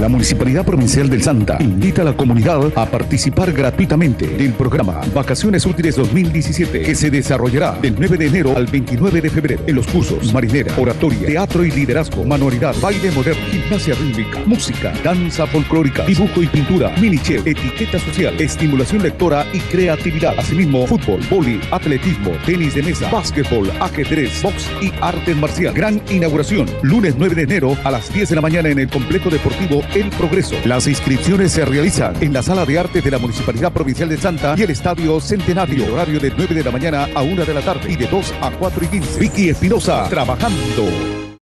La Municipalidad Provincial del Santa invita a la comunidad a participar gratuitamente del programa Vacaciones Útiles 2017, que se desarrollará del 9 de enero al 29 de febrero en los cursos Marinera, Oratoria, Teatro y Liderazgo, Manualidad, Baile Moderno, Gimnasia Rítmica, Música, Danza Folclórica, Dibujo y Pintura, Mini-chef, Etiqueta Social, Estimulación Lectora y Creatividad. Asimismo, fútbol, vóley, atletismo, tenis de mesa, básquetbol, ajedrez, box y artes marciales. Gran inauguración, lunes 9 de enero a las 10 de la mañana en el Complejo Deportivo El Progreso. Las inscripciones se realizan en la Sala de Artes de la Municipalidad Provincial de Santa y el Estadio Centenario. Horario de 9 de la mañana a 1 de la tarde y de 2 a 4:15. Vicky Espinosa, trabajando.